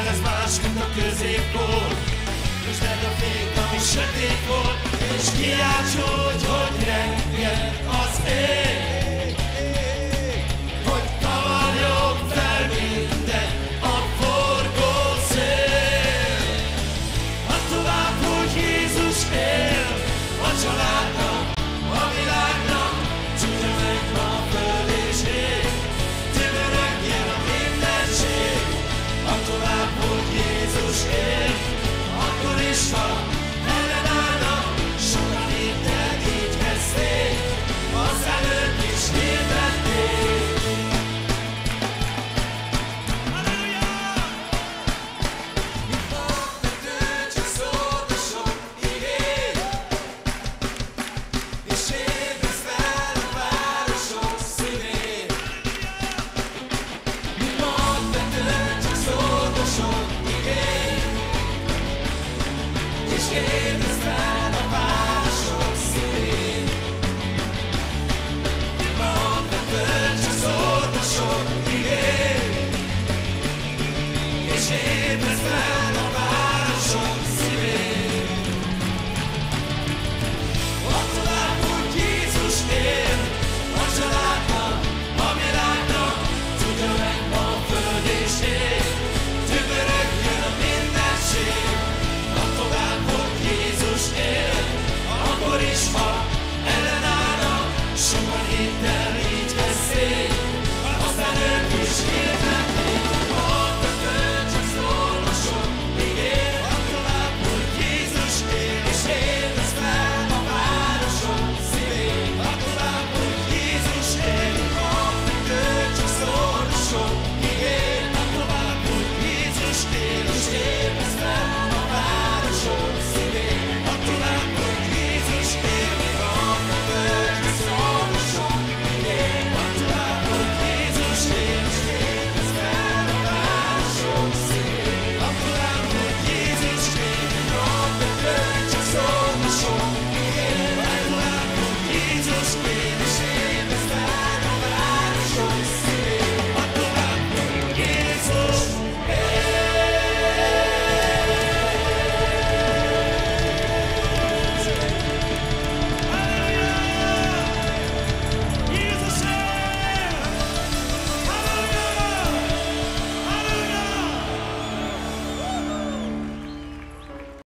ez más, mint a középkor. Üsd a fényt, ami sötét volt, és kiáltsd, hogy reggel az ég. Hogy kavarjon fel minden a forgó szél. Add tovább, hogy Jézus él, a családnak, a világnak, csúnya meg ma a föld és ég. Tömörögjön a mindenség, add tovább, hogy Jézus él, akkor is ha ellenállnak, sokan hittel így kezdték, az előtt is hirdették. Mit magvető, csak szólt a sok igény, és ébredsz fel a városok szívén. Mit magvető, csak szólt a sok igény, és ébredsz fel a városok szívén. Magvető, csak szólt a sok igény, és ébredsz fel